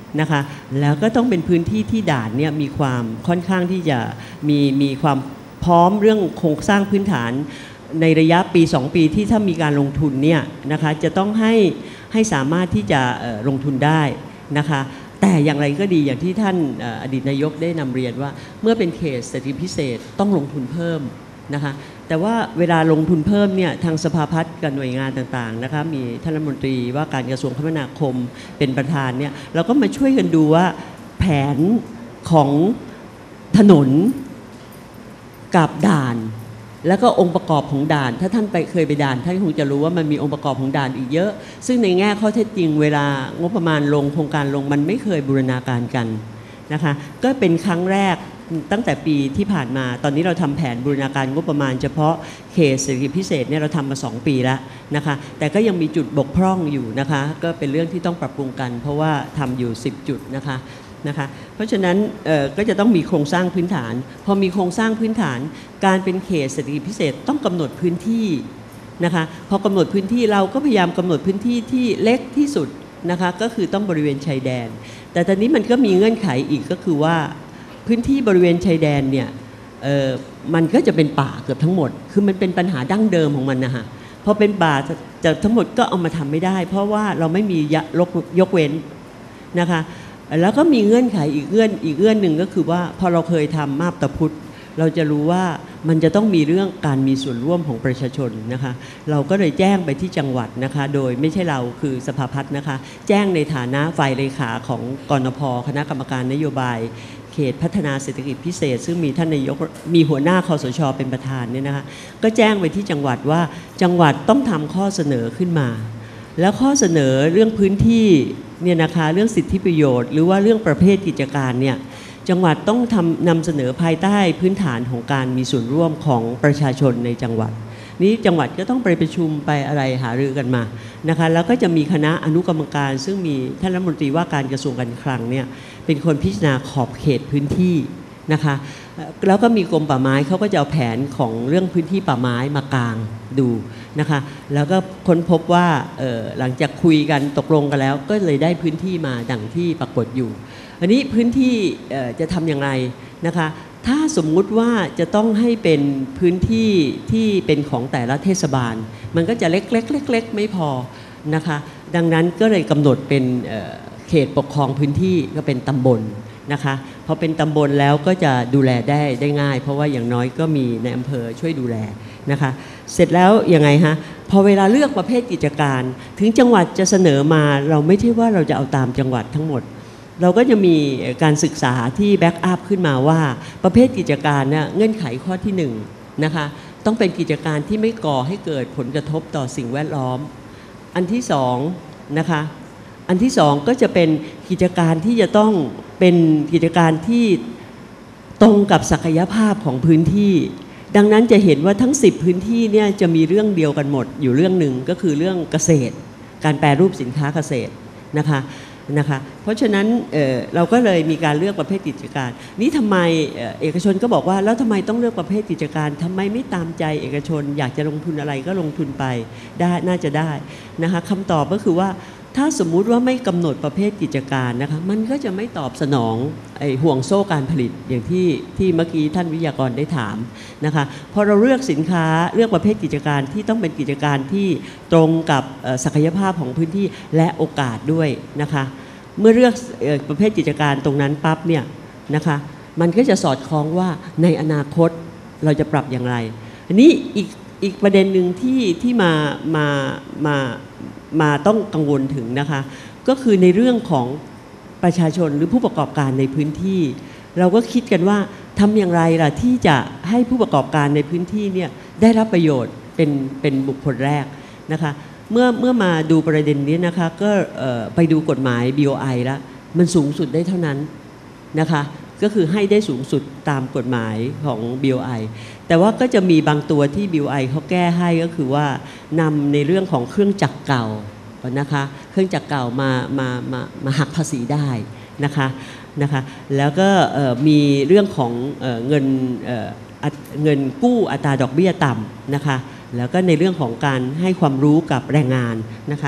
นะคะแล้วก็ต้องเป็นพื้นที่ที่ด่านเนี่ยมีความค่อนข้างที่จะมีมีความพร้อมเรื่องโครงสร้างพื้นฐานในระยะปีสองปีที่ถ้ามีการลงทุนเนี่ยนะคะจะต้องให้ให้สามารถที่จะลงทุนได้นะคะแต่อย่างไรก็ดีอย่างที่ท่านอดีตนายกได้นำเรียนว่าเมื่อเป็นเขตเศรษฐกิจพิเศษต้องลงทุนเพิ่มนะคะแต่ว่าเวลาลงทุนเพิ่มเนี่ยทางสภาพัฒน์กับหน่วยงานต่างๆนะคะมีท่านรัฐมนตรีว่าการกระทรวงคมนาคมเป็นประธานเนี่ยเราก็มาช่วยกันดูว่าแผนของถนนกับด่านแล้วก็องค์ประกอบของด่านถ้าท่านไปเคยไปด่านท่านคงจะรู้ว่ามันมีองค์ประกอบของด่านอีกเยอะซึ่งในแง่ข้อเท็จจริงเวลางบประมาณลงโครงการลงมันไม่เคยบูรณาการกันนะคะก็เป็นครั้งแรกตั้งแต่ปีที่ผ่านมาตอนนี้เราทำแผนบูรณาการงบประมาณเฉพาะเขตเศรษฐกิจพิเศษเนี่ยเราทำมาสองปีแล้วนะคะแต่ก็ยังมีจุดบกพร่องอยู่นะคะก็เป็นเรื่องที่ต้องปรับปรุงกันเพราะว่าทำอยู่สิบจุดนะคะนะคะเพราะฉะนั้นก็จะต้องมีโครงสร้างพื้นฐานพอมีโครงสร้างพื้นฐานการเป็นเขตเศรษฐกิจพิเศษต้องกำหนดพื้นที่นะคะพอกำหนดพื้นที่เราก็พยายามกำหนดพื้นที่ที่เล็กที่สุดนะคะก็คือต้องบริเวณชายแดนแต่ตอนนี้มันก็มีเงื่อนไขอีกก็คือว่าพื้นที่บริเวณชายแดนเนี่ยมันก็จะเป็นป่าเกือบทั้งหมดคือมันเป็นปัญหาดั้งเดิมของมันนะคะพอเป็นป่าจะทั้งหมดก็เอามาทำไม่ได้เพราะว่าเราไม่มียกเว้นนะคะแล้วก็มีเงื่อนไขอีกเงื่อนอีกเงื่อนหนึ่งก็คือว่าพอเราเคยทำมาบตาพุธเราจะรู้ว่ามันจะต้องมีเรื่องการมีส่วนร่วมของประชาชนนะคะเราก็เลยแจ้งไปที่จังหวัดนะคะโดยไม่ใช่เราคือสภาพัฒน์นะคะแจ้งในฐานะฝ่ายเลขาของกนพ.คณะกรรมการนโยบายเขตพัฒนาเศรษฐกิจพิเศษซึ่งมีท่านนายกมีหัวหน้าคสช.เป็นประธานเนี่ยนะคะก็แจ้งไปที่จังหวัดว่าจังหวัดต้องทำข้อเสนอขึ้นมาแล้วข้อเสนอเรื่องพื้นที่เนี่ยนะคะเรื่องสิทธิประโยชน์หรือว่าเรื่องประเภทกิจการเนี่ยจังหวัดต้องทำนำเสนอภายใต้พื้นฐานของการมีส่วนร่วมของประชาชนในจังหวัดนี้จังหวัดก็ต้องไปประชุมไปอะไรหารือกันมานะคะแล้วก็จะมีคณะอนุกรรมการซึ่งมีท่านรัฐมนตรีว่าการกระทรวงการคลังเนี่ยเป็นคนพิจารณาขอบเขตพื้นที่นะคะแล้วก็มีกรมป่าไม้เขาก็จะเอาแผนของเรื่องพื้นที่ป่าไม้มากางดูนะคะแล้วก็ค้นพบว่าหลังจากคุยกันตกลงกันแล้วก็เลยได้พื้นที่มาดังที่ปรากฏอยู่อันนี้พื้นที่จะทำอย่างไรนะคะถ้าสมมุติว่าจะต้องให้เป็นพื้นที่ที่เป็นของแต่ละเทศบาลมันก็จะเล็กๆเล็กๆไม่พอนะคะดังนั้นก็เลยกำหนดเป็นเขตปกครองพื้นที่ก็เป็นตำบลนะคะพอเป็นตำบลแล้วก็จะดูแลได้ได้ง่ายเพราะว่าอย่างน้อยก็มีในอำเภอช่วยดูแลนะคะเสร็จแล้วยังไงฮะพอเวลาเลือกประเภทกิจการถึงจังหวัดจะเสนอมาเราไม่ใช่ว่าเราจะเอาตามจังหวัดทั้งหมดเราก็จะมีการศึกษาที่แบ็กอัพขึ้นมาว่าประเภทกิจการเนี่ยเงื่อนไขข้อที่หนึ่งนะคะต้องเป็นกิจการที่ไม่ก่อให้เกิดผลกระทบต่อสิ่งแวดล้อมอันที่สองนะคะอันที่สองก็จะเป็นกิจการที่จะต้องเป็นกิจการที่ตรงกับศักยภาพของพื้นที่ดังนั้นจะเห็นว่าทั้งสิบพื้นที่เนี่ยจะมีเรื่องเดียวกันหมดอยู่เรื่องหนึ่งก็คือเรื่องเกษตรการแปรรูปสินค้าเกษตรนะคะนะคะเพราะฉะนั้น เ, เราก็เลยมีการเลือกประเภทกิจการนี้ทำไม เ, เอกชนก็บอกว่าแล้วทำไมต้องเลือกประเภทกิจการทำไมไม่ตามใจเอกชนอยากจะลงทุนอะไรก็ลงทุนไปได้น่าจะได้นะคะคำตอบก็คือว่าถ้าสมมุติว่าไม่กำหนดประเภทกิจการนะคะมันก็จะไม่ตอบสนองไอ้ห่วงโซ่การผลิตอย่างที่ที่เมื่อกี้ท่านวิทยากรได้ถามนะคะพอเราเลือกสินค้าเลือกประเภทกิจการที่ต้องเป็นกิจการที่ตรงกับศักยภาพของพื้นที่และโอกาสด้วยนะคะเมื่อเลือกประเภทกิจการตรงนั้นปั๊บเนี่ยนะคะมันก็จะสอดคล้องว่าในอนาคตเราจะปรับอย่างไรอันนี้อีกอีกประเด็นหนึ่งที่ที่มามามามาต้องกังวลถึงนะคะก็คือในเรื่องของประชาชนหรือผู้ประกอบการในพื้นที่เราก็คิดกันว่าทำอย่างไรล่ะที่จะให้ผู้ประกอบการในพื้นที่เนี่ยได้รับประโยชน์เป็นเป็นบุคคลแรกนะคะเมื่อเมื่อมาดูประเด็นนี้นะคะก็ไปดูกฎหมาย บี โอ ไอ แล้วมันสูงสุดได้เท่านั้นนะคะก็คือให้ได้สูงสุดตามกฎหมายของ บี โอ ไอ แต่ว่าก็จะมีบางตัวที่ บี โอ ไอ เขาแก้ให้ก็คือว่านำในเรื่องของเครื่องจักรเก่านะคะเครื่องจักรเก่ามามามามาหักภาษีได้นะคะนะคะแล้วก็มีเรื่องของเงินเงินกู้อัตราดอกเบี้ยต่ำนะคะแล้วก็ในเรื่องของการให้ความรู้กับแรงงานนะคะ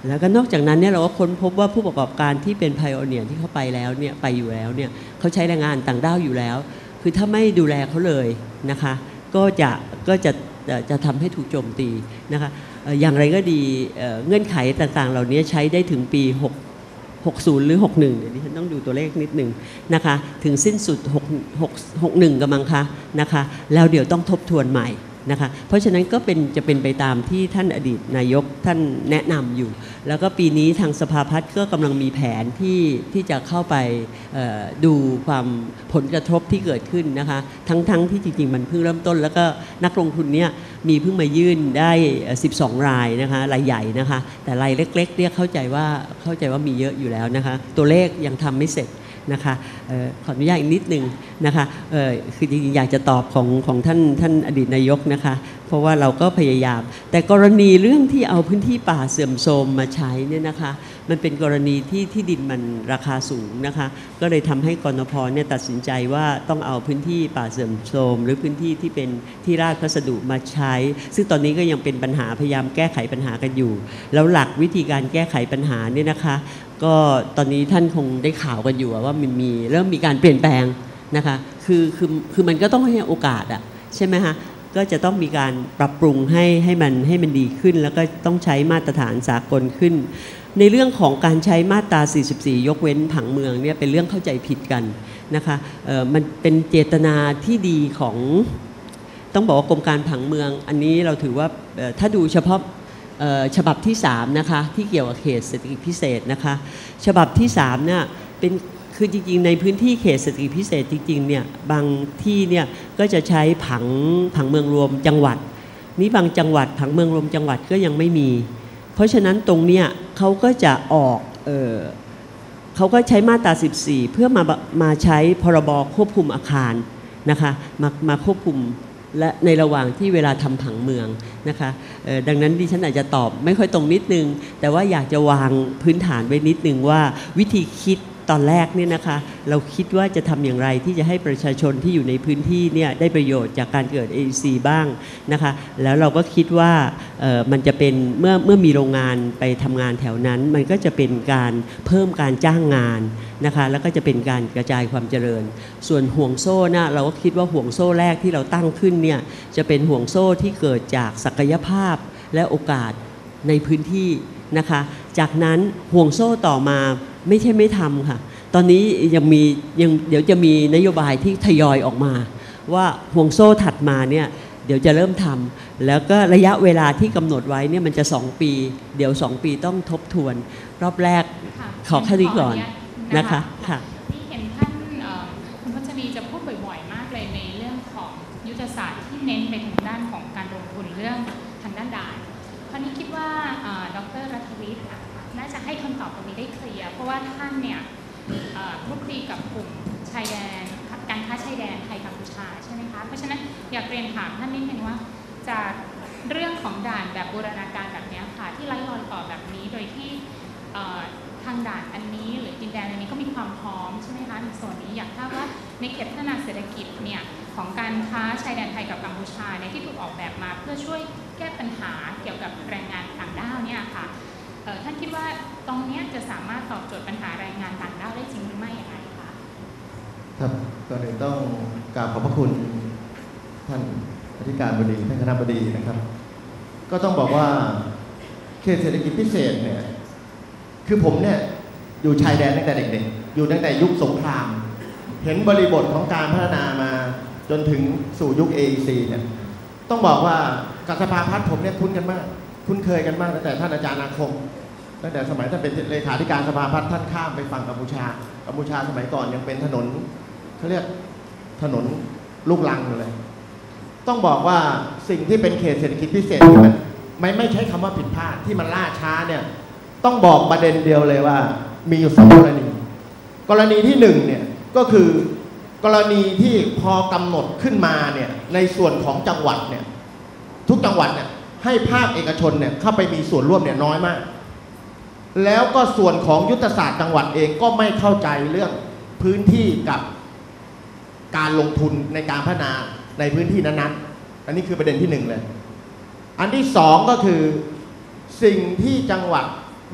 แล้วก็นอกจากนั้นเนี่ยเราก็ค้นพบว่าผู้ประกอบการที่เป็นไพโอเนียร์ที่เขาไปแล้วเนี่ยไปอยู่แล้วเนี่ยเขาใช้แรงงานต่างด้าวอยู่แล้วคือถ้าไม่ดูแลเขาเลยนะคะก็จะก็จะจะทำให้ถูกโจมตีนะคะอย่างไรก็ดีเงื่อนไขต่างๆเหล่านี้ใช้ได้ถึงปีหกสิบหรือหกสิบเอ็ดเดี๋ยวดิฉันต้องดูตัวเลขนิดหนึ่งนะคะถึงสิ้นสุดหก หกสิบเอ็ดกำลังคะนะคะแล้วเดี๋ยวต้องทบทวนใหม่นะคะเพราะฉะนั้นก็เป็นจะเป็นไปตามที่ท่านอดีตนายกท่านแนะนำอยู่แล้วก็ปีนี้ทางสภาพัฒน์ก็กำลังมีแผนที่ที่จะเข้าไปดูความผลกระทบที่เกิดขึ้นนะคะทั้งๆ ท, ที่จริงๆมันเพิ่งเริ่มต้นแล้วก็นักลงทุนเนี่ยมีเพิ่งมายื่นได้สิบสองรายนะคะรายใหญ่นะคะแต่รายเล็กๆเนี่ยเข้าใจว่าเข้าใจว่ามีเยอะอยู่แล้วนะคะตัวเลขยังทำไม่เสร็จนะคะขออนุญาตอีกนิดหนึ่งนะคะคือจริงๆอยากจะตอบของของท่านท่านอดีตนายกนะคะเพราะว่าเราก็พยายามแต่กรณีเรื่องที่เอาพื้นที่ป่าเสื่อมโทรมมาใช้เนี่ยนะคะมันเป็นกรณีที่ที่ดินมันราคาสูงนะคะก็เลยทำให้กนพ.เนี่ยตัดสินใจว่าต้องเอาพื้นที่ป่าเสื่อมโทรมหรือพื้นที่ที่เป็นที่ราชพัสดุมาใช้ซึ่งตอนนี้ก็ยังเป็นปัญหาพยายามแก้ไขปัญหากันอยู่แล้วหลักวิธีการแก้ไขปัญหาเนี่ยนะคะก็ตอนนี้ท่านคงได้ข่าวกันอยู่ว่ามันมีเริ่มมีการเปลี่ยนแปลงนะคะคือคือคือมันก็ต้องให้โอกาสอ่ะใช่ไหมคะก็จะต้องมีการปรับปรุงให้ให้มันให้มันดีขึ้นแล้วก็ต้องใช้มาตรฐานสากลขึ้นในเรื่องของการใช้มาตราสี่สิบสี่ยกเว้นผังเมืองเนี่ยเป็นเรื่องเข้าใจผิดกันนะคะเอ่อมันเป็นเจตนาที่ดีของต้องบอกว่ากรมการผังเมืองอันนี้เราถือว่าถ้าดูเฉพาะฉบับที่สามนะคะที่เกี่ยวกับเขตเศรษฐกิจพิเศษนะคะฉบับที่สามเนี่ยเป็นคือจริงๆในพื้นที่เขตเศรษฐกิจพิเศษจริงๆเนี่ยบางที่เนี่ยก็จะใช้ผังผังเมืองรวมจังหวัดนี้บางจังหวัดผังเมืองรวมจังหวัดก็ยังไม่มีเพราะฉะนั้นตรงเนี้ยเขาก็จะออกเออเขาก็ใช้มาตราสิบสี่เพื่อมามาใช้พรบควบคุมอาคารนะคะมามาควบคุมและในระหว่างที่เวลาทำผังเมืองนะคะดังนั้นดิฉันอาจจะตอบไม่ค่อยตรงนิดนึงแต่ว่าอยากจะวางพื้นฐานไว้นิดนึงว่าวิธีคิดตอนแรกเนี่ยนะคะเราคิดว่าจะทำอย่างไรที่จะให้ประชาชนที่อยู่ในพื้นที่เนี่ยได้ประโยชน์จากการเกิด เอ อี ซี บ้างนะคะแล้วเราก็คิดว่ามันจะเป็นเมื่อเมื่อมีโรงงานไปทำงานแถวนั้นมันก็จะเป็นการเพิ่มการจ้างงานนะคะแล้วก็จะเป็นการกระจายความเจริญส่วนห่วงโซ่นะเราก็คิดว่าห่วงโซ่แรกที่เราตั้งขึ้นเนี่ยจะเป็นห่วงโซ่ที่เกิดจากศักยภาพและโอกาสในพื้นที่นะคะจากนั้นห่วงโซ่ต่อมาไม่ใช่ไม่ทำค่ะตอนนี้ยังมียังเดี๋ยวจะมีนโยบายที่ทยอยออกมาว่าห่วงโซ่ถัดมาเนี่ยเดี๋ยวจะเริ่มทำแล้วก็ระยะเวลาที่กำหนดไว้เนี่ยมันจะสองปีเดี๋ยวสองปีต้องทบทวนรอบแรกขอแค่นี้ก่อนนะคะค่ะที่เห็นท่านคุณพัชรีจะพูดบ่อยๆมากเลยในเรื่องของยุทธศาสตร์ที่เน้นไปทางด้านของการลงทุนเรื่องทางด้านด่านคราวนี้คิดว่าดร.รัฐวิทย์น่าจะให้คำตอบตรงนี้ได้เคลียร์เพราะว่าท่านเนี่ยคลุกคลีกับกลุ่มชายแดนการค้าชายแดนไทยกัมพูชาใช่ไหมคะเพราะฉะนั้นอยากเรียนถามท่านนิดนึงว่าจากเรื่องของด่านแบบบูรณาการแบบนี้ค่ะที่ไร้รอยต่อแบบนี้โดยที่ทางด่านอันนี้หรือดินแดนอันนี้ก็มีความพร้อมใช่ไหมคะในส่วนนี้อยากทราบว่าในเขตพัฒนาเศรษฐกิจเนี่ยของการค้าชายแดนไทยกับกัมพูชาเนี่ยที่ถูกออกแบบมาเพื่อช่วยแก้ปัญหาเกี่ยวกับแรงงานต่างด้าวเนี่ยค่ะท่านคิดว่าตรงนี้จะสามารถตอบโจทย์ปัญหาแรงงานต่างด้าวได้จริงหรือไม่อย่างไรคะครับก่อนอื่นต้องกราบขอบพระคุณท่านอธิการบดีท่านคณบดีนะครับก็ต้องบอกว่าเขตเศรษฐกิจพิเศษเนี่ยคือผมเนี่ยอยู่ชายแดนตั้งแต่เด็กๆอยู่ตั้งแต่ยุคสงครามเห็นบริบทของการพัฒนามาจนถึงสู่ยุค เอ อี ซี เนี่ยต้องบอกว่ากับสภาพัฒน์ผมเนี่ยคุ้นกันมากคุ้นเคยกันมากตั้งแต่ท่านอาจารย์อาคมตั้งแต่สมัยท่านเป็นเลขาธิการสภาพัฒน์ท่านข้ามไปฝั่งกัมพูชากัมพูชาสมัยก่อนยังเป็นถนนเขาเรียกถนนลูกรังอยู่เลยต้องบอกว่าสิ่งที่เป็นเขตเศรษฐกิจพิเศษที่มันไม่ไม่ใช้คำว่าผิดพลาดที่มันล่าช้าเนี่ยต้องบอกประเด็นเดียวเลยว่ามีอยู่สองกรณีกรณีที่หนึ่งเนี่ยก็คือกรณีที่พอกำหนดขึ้นมาเนี่ยในส่วนของจังหวัดเนี่ยทุกจังหวัดเนี่ยให้ภาคเอกชนเนี่ยเข้าไปมีส่วนร่วมเนี่ยน้อยมากแล้วก็ส่วนของยุทธศาสตร์จังหวัดเองก็ไม่เข้าใจเรื่องพื้นที่กับการลงทุนในการพัฒนาในพื้นที่นั้นๆอันนี้คือประเด็นที่หนึ่งเลยอันที่สองก็คือสิ่งที่จังหวัด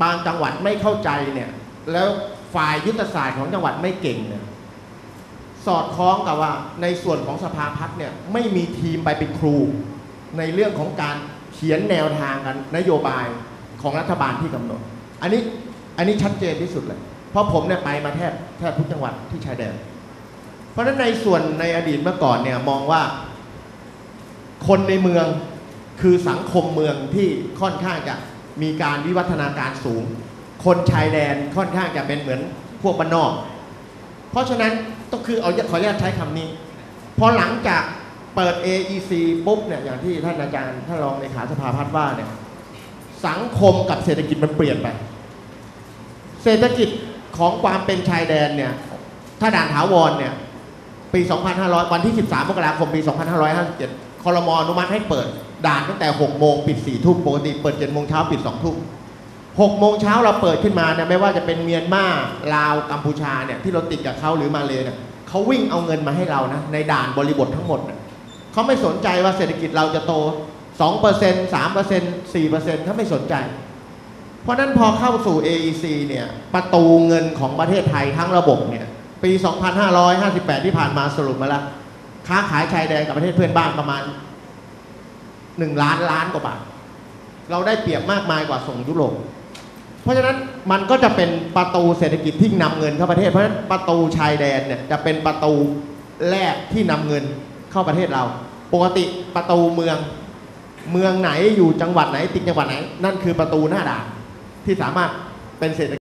บางจังหวัดไม่เข้าใจเนี่ยแล้วฝ่ายยุทธศาสตร์ของจังหวัดไม่เก่งเนี่ยสอดคล้องกับว่าในส่วนของสภาพัฒน์เนี่ยไม่มีทีมไปเป็นครูในเรื่องของการเขียนแนวทางกันนโยบายของรัฐบาลที่กำหนดอันนี้อันนี้ชัดเจนที่สุดเลยเพราะผมเนี่ยไปมาแทบแทบทุกจังหวัดที่ชายแดนเพราะฉะนั้นในส่วนในอดีตเมื่อก่อนเนี่ยมองว่าคนในเมืองคือสังคมเมืองที่ค่อนข้างจะมีการวิวัฒนาการสูงคนชายแดนค่อนข้างจะเป็นเหมือนพวกบ้านนอกเพราะฉะนั้นต้องคือเอาขออนุญาตใช้คำนี้พอหลังจากเปิด เอ อี ซี ปุ๊บเนี่ยอย่างที่ท่านอาจารย์ท่านรองเลขาสภาพัฒน์ว่าเนี่ยสังคมกับเศรษฐกิจมันเปลี่ยนไปเศรษฐกิจของความเป็นชายแดนเนี่ยถ้าด่านถาวรเนี่ยปี สองพันห้าร้อย วันที่ สิบสาม มกราคม ปี สองพันห้าร้อยห้าสิบเจ็ด ครม.อนุมัติให้เปิดด่านตั้งแต่ หก โมงปิด สี่ ทุ่มปกติเปิด เจ็ด โมงเช้าปิด สอง ทุ่ม หก โมงเช้าเราเปิดขึ้นมาเนี่ยไม่ว่าจะเป็นเมียนมาลาวกัมพูชาเนี่ยที่เราติดกับเขาหรือมาเลเนี่ยเขาวิ่งเอาเงินมาให้เรานะในด่านบริบททั้งหมดเนี่ยเขาไม่สนใจว่าเศรษฐกิจเราจะโต สองเปอร์เซ็นต์ สามเปอร์เซ็นต์ สี่เปอร์เซ็นต์ เขาไม่สนใจเพราะนั้นพอเข้าสู่ เอ อี ซี เนี่ยประตูเงินของประเทศไทยทั้งระบบเนี่ยปี สองพันห้าร้อยห้าสิบแปด ที่ผ่านมาสรุปมาแล้วค้าขายชายแดนกับประเทศเพื่อนบ้านประมาณหนึ่งล้านล้านกว่าบาทเราได้เปรียบมากมายกว่าส่งยุโรปเพราะฉะนั้นมันก็จะเป็นประตูเศรษฐกิจที่นำเงินเข้าประเทศเพราะฉะนั้นประตูชายแดนเนี่ยจะเป็นประตูแรกที่นำเงินเข้าประเทศเราปกติประตูเมืองเมืองไหนอยู่จังหวัดไหนติดจังหวัดไหนนั่นคือประตูหน้าด่านที่สามารถเป็นเศรษฐ